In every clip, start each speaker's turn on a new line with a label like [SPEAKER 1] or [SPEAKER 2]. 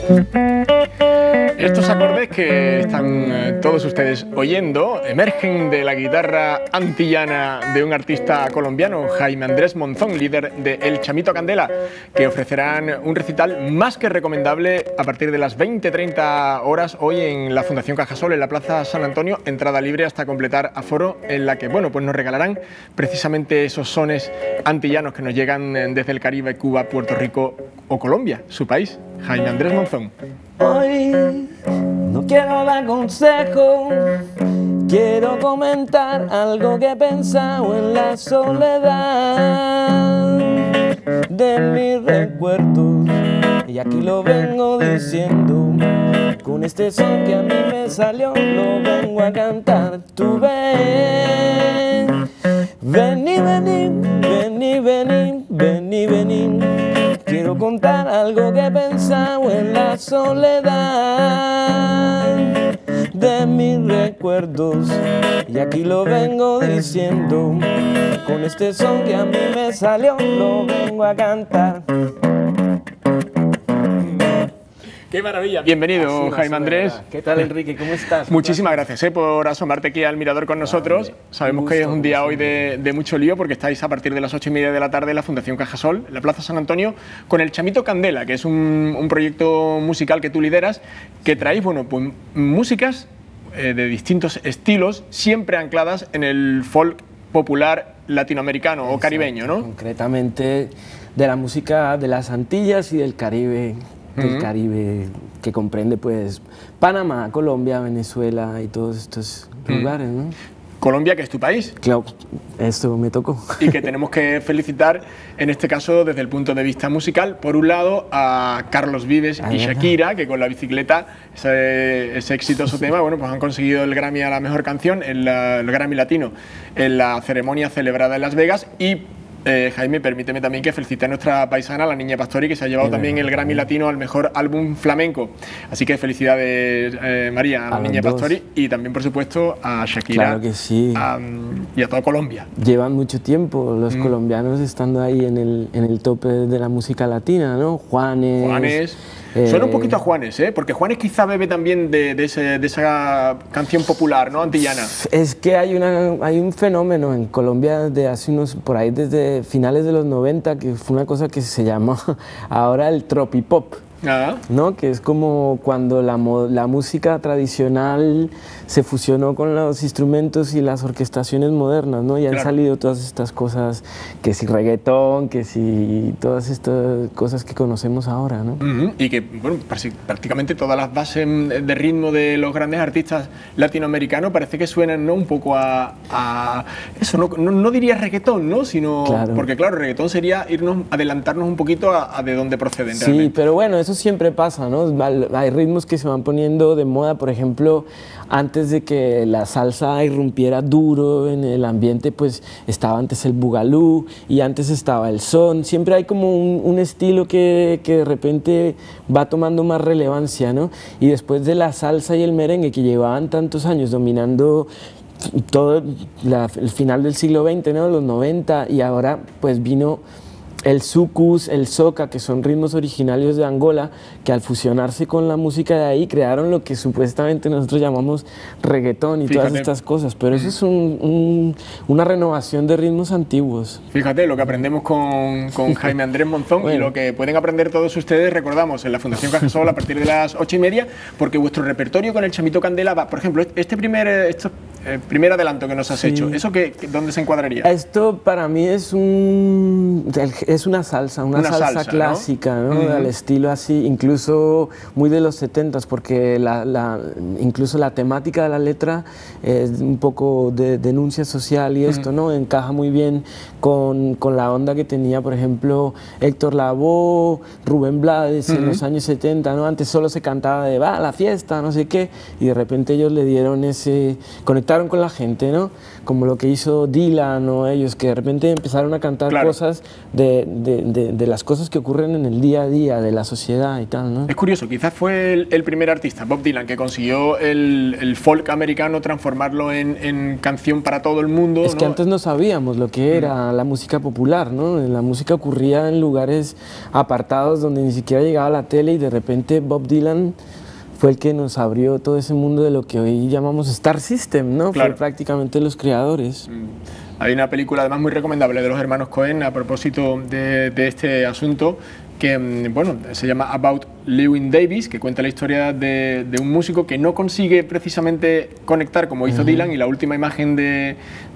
[SPEAKER 1] Estos acordes que están todos ustedes oyendo emergen de la guitarra antillana de un artista colombiano, Jaime Andrés Monzón, líder de El Chamito Candela, que ofrecerán un recital más que recomendable a partir de las 20:30 horas hoy en la Fundación Cajasol, en la Plaza San Antonio, entrada libre hasta completar aforo, en la que bueno, pues nos regalarán precisamente esos sones antillanos que nos llegan desde el Caribe, Cuba, Puerto Rico o Colombia, su país. Jaime Andrés Monzón.
[SPEAKER 2] Hoy no quiero dar consejo, quiero comentar algo que he pensado en la soledad de mis recuerdos. Y aquí lo vengo diciendo, con este son que a mí me salió, lo vengo a cantar. Tú ven, vení, vení, vení, vení, vení, vení. Quiero contar algo que he pensado en la soledad de mis recuerdos. Y aquí lo vengo diciendo, con este son que a mí me salió, lo vengo a cantar.
[SPEAKER 1] ¡Qué maravilla! Bienvenido, Jaime Andrés.
[SPEAKER 2] ¿Qué tal, Enrique? ¿Cómo estás?
[SPEAKER 1] Muchísimas gracias por asomarte aquí al mirador con nosotros.
[SPEAKER 2] Vale,
[SPEAKER 1] sabemos que es un día hoy de mucho lío porque estáis a partir de las 8:30 de la tarde en la Fundación Cajasol, en la Plaza San Antonio, con El Chamito Candela, que es un proyecto musical que tú lideras, que traéis, bueno, pues músicas de distintos estilos, siempre ancladas en el folk popular latinoamericano o caribeño, ¿no?
[SPEAKER 2] Concretamente de la música de las Antillas y del Caribe. Del Caribe, que comprende pues Panamá, Colombia, Venezuela y todos estos lugares, ¿no?
[SPEAKER 1] Colombia, que es tu país.
[SPEAKER 2] Claro, esto me tocó.
[SPEAKER 1] Y que tenemos que felicitar, en este caso, desde el punto de vista musical, por un lado, a Carlos Vives y Shakira, que con La Bicicleta, ese exitoso tema, bueno, pues han conseguido el Grammy a la mejor canción, el Grammy Latino, en la ceremonia celebrada en Las Vegas. Y Jaime, permíteme también que felicite a nuestra paisana, la Niña Pastori, que se ha llevado también el Grammy Latino al mejor álbum flamenco. Así que felicidades, María, a la Niña Pastori, y también, por supuesto, a Shakira.
[SPEAKER 2] Claro que sí.
[SPEAKER 1] Y a toda Colombia.
[SPEAKER 2] Llevan mucho tiempo los colombianos estando ahí en el tope de la música latina, ¿no? Juanes.
[SPEAKER 1] Suena un poquito a Juanes, ¿eh? Porque Juanes quizá bebe también de esa canción popular, ¿no? Antillana.
[SPEAKER 2] Es que hay un fenómeno en Colombia de hace por ahí desde finales de los 90, que fue una cosa que se llama ahora el tropipop. ¿No? Que es como cuando la música tradicional se fusionó con los instrumentos y las orquestaciones modernas, ¿no? Y han salido todas estas cosas, que si reggaetón, que si todas estas cosas que conocemos ahora, ¿no?
[SPEAKER 1] Y que, bueno, prácticamente todas las bases de ritmo de los grandes artistas latinoamericanos parece que suenan, ¿no? Un poco a eso, no diría reggaetón, ¿no? Sino, porque claro, reggaetón sería adelantarnos un poquito a de dónde proceden realmente.
[SPEAKER 2] Sí, pero bueno, eso siempre pasa, ¿no? Hay ritmos que se van poniendo de moda, por ejemplo, antes de que la salsa irrumpiera duro en el ambiente, pues estaba antes el bugalú y antes estaba el son. Siempre hay como un estilo que de repente va tomando más relevancia, ¿no? Y después de la salsa y el merengue, que llevaban tantos años dominando todo el final del siglo XX, ¿no? Los 90, y ahora pues vino el sucus, el soca, que son ritmos originarios de Angola, que al fusionarse con la música de ahí crearon lo que supuestamente nosotros llamamos reggaetón y todas estas cosas, pero eso es una renovación de ritmos antiguos.
[SPEAKER 1] Fíjate lo que aprendemos con Jaime Andrés Monzón y lo que pueden aprender todos ustedes, recordamos, en la Fundación Cajasol a partir de las 8:30, porque vuestro repertorio con El Chamito Candela va, por ejemplo, este primer adelanto que nos has hecho, ¿eso dónde se encuadraría?
[SPEAKER 2] Esto para mí es una salsa clásica, ¿no? Al estilo así, incluso muy de los 70s, porque incluso la temática de la letra es un poco de denuncia social y esto, ¿no? Encaja muy bien con la onda que tenía, por ejemplo, Héctor Lavoe, Rubén Blades en los años 70, ¿no? Antes solo se cantaba de va a la fiesta, no sé qué, y de repente ellos le dieron conectaron conectaron con la gente, ¿no? Como lo que hizo Dylan o ellos, que de repente empezaron a cantar
[SPEAKER 1] Claro.
[SPEAKER 2] cosas de las cosas que ocurren en el día a día, de la sociedad y tal, ¿no?
[SPEAKER 1] Es curioso, quizás fue el primer artista, Bob Dylan, que consiguió el folk americano transformarlo en canción para todo el mundo.
[SPEAKER 2] Es que
[SPEAKER 1] ¿no?
[SPEAKER 2] antes no sabíamos lo que era la música popular, ¿no? La música ocurría en lugares apartados donde ni siquiera llegaba la tele y de repente Bob Dylan fue el que nos abrió todo ese mundo de lo que hoy llamamos Star System, ¿no?
[SPEAKER 1] Claro.
[SPEAKER 2] Fue prácticamente los creadores.
[SPEAKER 1] Hay una película además muy recomendable de los hermanos Cohen a propósito de este asunto que bueno, se llama About Llewyn Davis, que cuenta la historia de un músico que no consigue precisamente conectar como hizo Dylan, y la última imagen de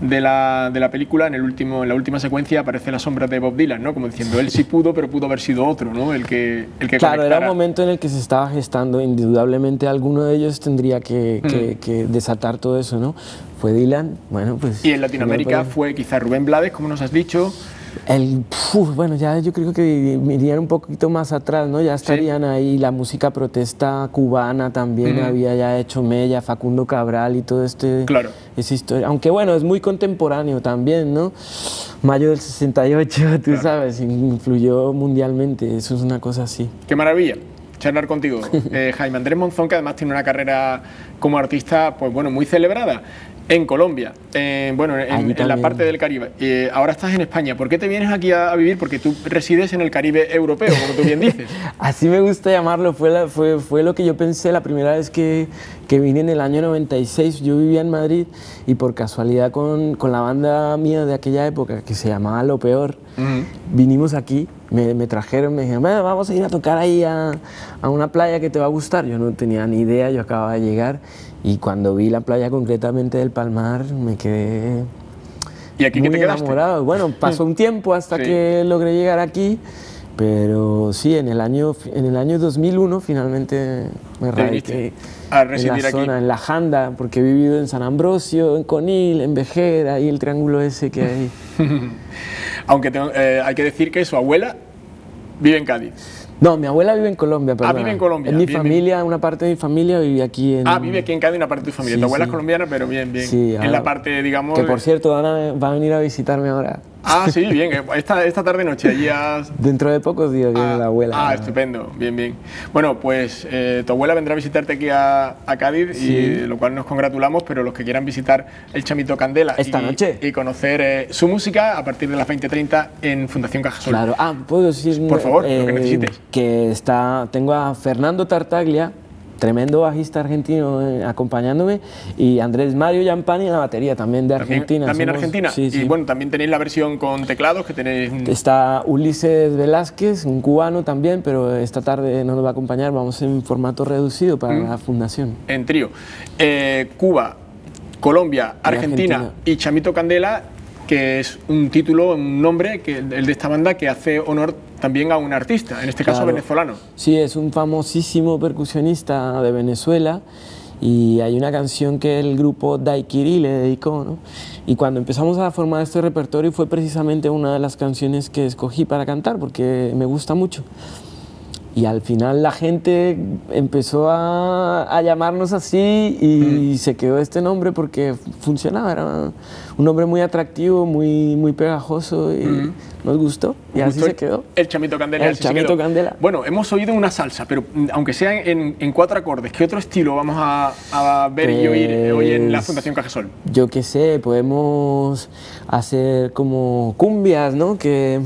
[SPEAKER 1] la película, en la última secuencia, aparece la sombra de Bob Dylan, ¿no? Como diciendo, él sí pudo, pero pudo haber sido otro, ¿no? El que
[SPEAKER 2] Claro, era un
[SPEAKER 1] conectara.
[SPEAKER 2] momento en el que se estaba gestando, indudablemente alguno de ellos tendría que desatar todo eso, ¿no? Fue Dylan, bueno, pues...
[SPEAKER 1] Y en Latinoamérica
[SPEAKER 2] pues,
[SPEAKER 1] fue quizás Rubén Blades, como nos has dicho.
[SPEAKER 2] Bueno, ya yo creo que irían un poquito más atrás, ¿no? Ya estarían ahí la música protesta cubana también, había ya hecho Mella, Facundo Cabral y todo
[SPEAKER 1] Claro.
[SPEAKER 2] esa historia. Aunque bueno, es muy contemporáneo también, ¿no? Mayo del 68, tú
[SPEAKER 1] Claro.
[SPEAKER 2] sabes, influyó mundialmente, eso es una cosa así.
[SPEAKER 1] Qué maravilla charlar contigo, Jaime Andrés Monzón, que además tiene una carrera como artista, pues bueno, muy celebrada en Colombia, bueno, en la
[SPEAKER 2] también.
[SPEAKER 1] parte del Caribe. Ahora estás en España. ¿Por qué te vienes aquí a vivir? Porque tú resides en el Caribe europeo, como tú bien dices.
[SPEAKER 2] Así me gusta llamarlo, fue lo que yo pensé la primera vez que vine en el año 96. Yo vivía en Madrid y por casualidad con la banda mía de aquella época, que se llamaba Lo Peor, vinimos aquí, me trajeron, me dijeron, "Bueno, vamos a ir a tocar ahí a una playa que te va a gustar". Yo no tenía ni idea, yo acababa de llegar y cuando vi la playa concretamente del Palmar me quedé
[SPEAKER 1] ¿Y aquí
[SPEAKER 2] muy
[SPEAKER 1] qué te quedaste?
[SPEAKER 2] enamorado. Bueno, pasó un tiempo hasta
[SPEAKER 1] Sí.
[SPEAKER 2] que logré llegar aquí, pero sí, en el año 2001 finalmente me
[SPEAKER 1] Te viniste
[SPEAKER 2] radiqué
[SPEAKER 1] a
[SPEAKER 2] en
[SPEAKER 1] residir
[SPEAKER 2] la
[SPEAKER 1] aquí.
[SPEAKER 2] zona, en la Janda, porque he vivido en San Ambrosio, en Conil, en Vejer, ahí el triángulo ese que hay.
[SPEAKER 1] Aunque hay que decir que su abuela vive en Cádiz.
[SPEAKER 2] No, mi abuela vive en Colombia, perdona.
[SPEAKER 1] vive en Colombia,
[SPEAKER 2] En mi
[SPEAKER 1] bien,
[SPEAKER 2] familia, una parte de mi familia vive aquí en...
[SPEAKER 1] Vive aquí en Cádiz una parte de tu familia.
[SPEAKER 2] Sí,
[SPEAKER 1] Tu abuela
[SPEAKER 2] sí.
[SPEAKER 1] es colombiana, pero bien.
[SPEAKER 2] Sí,
[SPEAKER 1] en
[SPEAKER 2] ahora-
[SPEAKER 1] la parte, digamos...
[SPEAKER 2] Que por cierto, va a venir a visitarme ahora.
[SPEAKER 1] Sí, bien. Esta tarde-noche allí has...
[SPEAKER 2] Dentro de pocos días viene la abuela.
[SPEAKER 1] Estupendo, bien. Bueno, pues tu abuela vendrá a visitarte aquí a Cádiz,
[SPEAKER 2] Sí.
[SPEAKER 1] y lo cual nos congratulamos, pero los que quieran visitar el Chamito Candela
[SPEAKER 2] Esta noche.
[SPEAKER 1] y conocer su música a partir de las 20:30 en Fundación Cajasol.
[SPEAKER 2] Claro, puedo decir
[SPEAKER 1] Por favor, lo que necesites.
[SPEAKER 2] que tengo a Fernando Tartaglia, tremendo bajista argentino acompañándome, y Andrés Mario Yampani en la batería, también de Argentina.
[SPEAKER 1] También
[SPEAKER 2] Somos-
[SPEAKER 1] Argentina.
[SPEAKER 2] Sí, sí.
[SPEAKER 1] Y bueno, también tenéis la versión con teclados que tenéis
[SPEAKER 2] Está Ulises Velázquez, un cubano también, pero esta tarde no nos va a acompañar, vamos en formato reducido para la fundación.
[SPEAKER 1] en trío. Cuba, Colombia, Argentina
[SPEAKER 2] Argentina.
[SPEAKER 1] y Chamito Candela, que es un título, un nombre, el de esta banda, que hace honor también a un artista, en este caso
[SPEAKER 2] Claro.
[SPEAKER 1] venezolano.
[SPEAKER 2] Sí, es un famosísimo percusionista de Venezuela y hay una canción que el grupo Daiquiri le dedicó, ¿no? Y cuando empezamos a formar este repertorio fue precisamente una de las canciones que escogí para cantar porque me gusta mucho. Y al final la gente empezó a llamarnos así y se quedó este nombre porque funcionaba, era un nombre muy atractivo, muy pegajoso y nos gustó y así
[SPEAKER 1] Justo
[SPEAKER 2] se quedó.
[SPEAKER 1] El Chamito Candela.
[SPEAKER 2] El
[SPEAKER 1] así se
[SPEAKER 2] Chamito
[SPEAKER 1] quedó.
[SPEAKER 2] Candela.
[SPEAKER 1] Bueno, hemos oído una salsa, pero aunque sea en 4 acordes, ¿qué otro estilo vamos a ver y oír hoy en la
[SPEAKER 2] Pues,
[SPEAKER 1] Fundación Cajasol?
[SPEAKER 2] Yo qué sé, podemos hacer como cumbias, ¿no? Que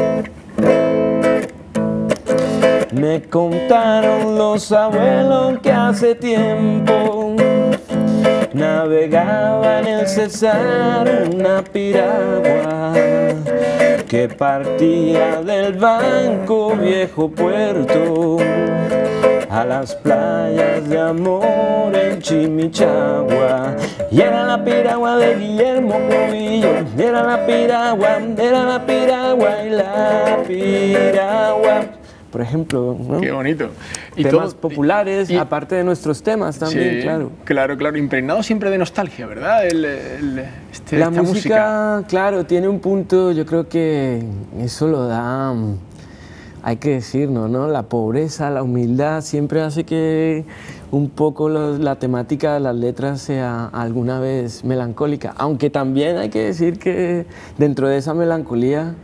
[SPEAKER 2] me contaron los abuelos que hace tiempo navegaba en el Cesar una piragua que partía del Banco Viejo Puerto a las playas de amor en Chimichagua. Y era la piragua de Guillermo Cubillo, era la piragua y la piragua. Por ejemplo, ¿no?
[SPEAKER 1] Qué bonito. Y
[SPEAKER 2] Temas
[SPEAKER 1] todo-
[SPEAKER 2] populares,
[SPEAKER 1] y-
[SPEAKER 2] aparte de nuestros temas también,
[SPEAKER 1] Sí,
[SPEAKER 2] claro.
[SPEAKER 1] claro, impregnado siempre de nostalgia, ¿verdad?
[SPEAKER 2] La
[SPEAKER 1] Esta música.
[SPEAKER 2] música, claro, tiene un punto, yo creo que eso lo da hay que decirlo, ¿no? La pobreza, la humildad siempre hace que un poco la temática de las letras sea alguna vez melancólica, aunque también hay que decir que dentro de esa melancolía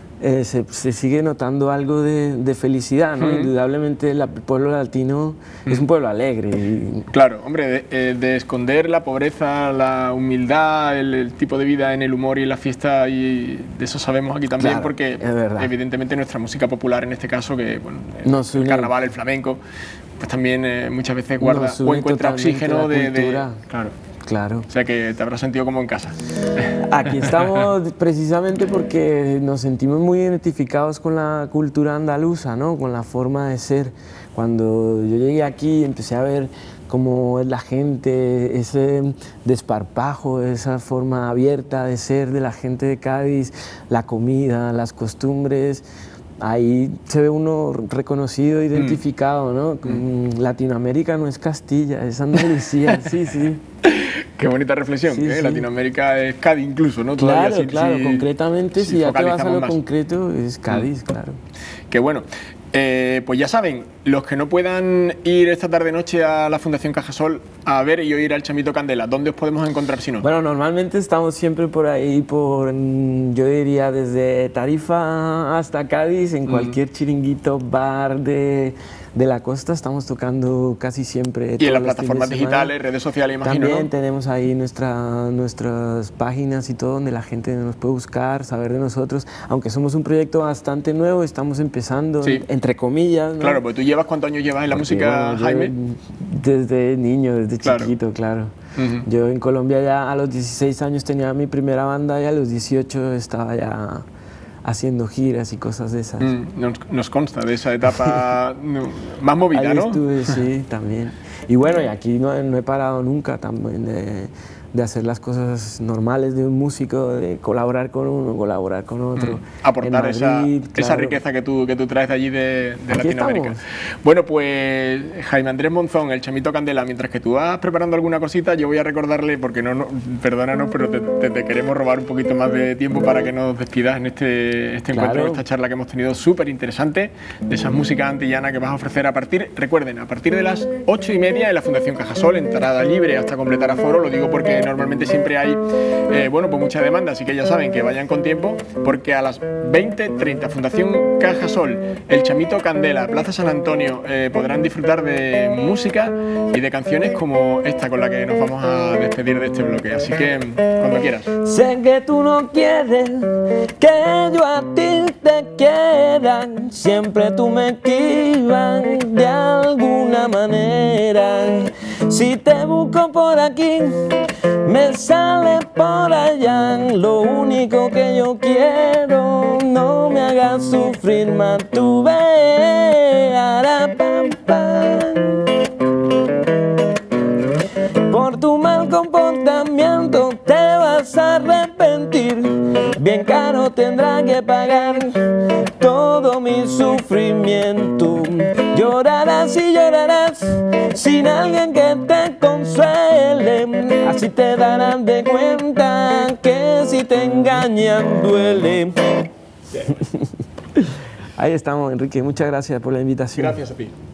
[SPEAKER 2] se sigue notando algo de felicidad, ¿no? Indudablemente el pueblo latino es un pueblo alegre.
[SPEAKER 1] Claro, hombre, de esconder la pobreza, la humildad, el tipo de vida en el humor y en la fiesta, y de eso sabemos aquí también,
[SPEAKER 2] Claro,
[SPEAKER 1] porque evidentemente nuestra música popular en este caso, que bueno, el carnaval, el flamenco, pues también muchas veces guarda o encuentra oxígeno claro.
[SPEAKER 2] Claro.
[SPEAKER 1] O sea que te habrás sentido como en casa.
[SPEAKER 2] Aquí estamos precisamente porque nos sentimos muy identificados con la cultura andaluza, ¿no? Con la forma de ser. Cuando yo llegué aquí empecé a ver cómo es la gente, ese desparpajo, esa forma abierta de ser de la gente de Cádiz, la comida, las costumbres. Ahí se ve uno reconocido, identificado, ¿no? Latinoamérica no es Castilla, es Andalucía, sí, sí.
[SPEAKER 1] Qué bonita reflexión, sí, sí. Latinoamérica es Cádiz incluso, ¿no?
[SPEAKER 2] Claro, claro, concretamente, si ya te vas a lo concreto, es Cádiz, claro.
[SPEAKER 1] Qué bueno. Pues ya saben, los que no puedan ir esta tarde-noche a la Fundación Cajasol a ver y oír al Chamito Candela, ¿dónde os podemos encontrar si no?
[SPEAKER 2] Bueno, normalmente estamos siempre por ahí, yo diría desde Tarifa hasta Cádiz, en cualquier chiringuito, bar de la costa, estamos tocando casi siempre.
[SPEAKER 1] Y en las plataformas digitales, redes sociales, imagino,
[SPEAKER 2] también,
[SPEAKER 1] ¿no?
[SPEAKER 2] tenemos ahí nuestras páginas y todo, donde la gente nos puede buscar, saber de nosotros, aunque somos un proyecto bastante nuevo, estamos empezando, entre comillas, ¿no?
[SPEAKER 1] Claro, pues tú llevas, ¿cuántos años llevas en la música, Jaime?
[SPEAKER 2] Desde niño, desde chiquito, claro. Yo en Colombia ya a los 16 años tenía mi primera banda y a los 18 estaba ya haciendo giras y cosas de esas.
[SPEAKER 1] Nos consta de esa etapa más movida, ¿no?
[SPEAKER 2] Ahí estuve, sí, también. Y bueno, y aquí no he parado nunca también de hacer las cosas normales de un músico, de colaborar con uno, colaborar con otro.
[SPEAKER 1] Aportar
[SPEAKER 2] Madrid,
[SPEAKER 1] esa riqueza que tú traes de allí de Latinoamérica.
[SPEAKER 2] Estamos.
[SPEAKER 1] Bueno, pues Jaime Andrés Monzón, el Chamito Candela, mientras que tú vas preparando alguna cosita, yo voy a recordarle, porque perdónanos, pero te queremos robar un poquito más de tiempo para que nos despidas en este encuentro, esta charla que hemos tenido súper interesante, de esas músicas antillanas que vas a ofrecer recuerden, a partir de las 8:30 en la Fundación Cajasol, entrada libre hasta completar aforo, lo digo porque normalmente siempre hay pues mucha demanda, así que ya saben que vayan con tiempo, porque a las 20:30 Fundación Cajasol, el Chamito Candela, Plaza San Antonio, podrán disfrutar de música y de canciones como esta con la que nos vamos a despedir de este bloque, así que cuando quieras.
[SPEAKER 2] Sé que tú no quieres que yo a ti te quiera, siempre tú me esquivas de alguna manera. Si te busco por aquí, me sale por allá. Lo único que yo quiero, no me hagas sufrir más, tú ve, pam, pam. Por tu mal comportamiento te vas a arrepentir, bien caro tendrá que pagar todo mi sufrimiento. Llorarás y llorarás sin alguien que te consuele, así te darán de cuenta que si te engañan duele. Ahí estamos, Enrique, muchas gracias por la invitación.
[SPEAKER 1] Gracias a ti.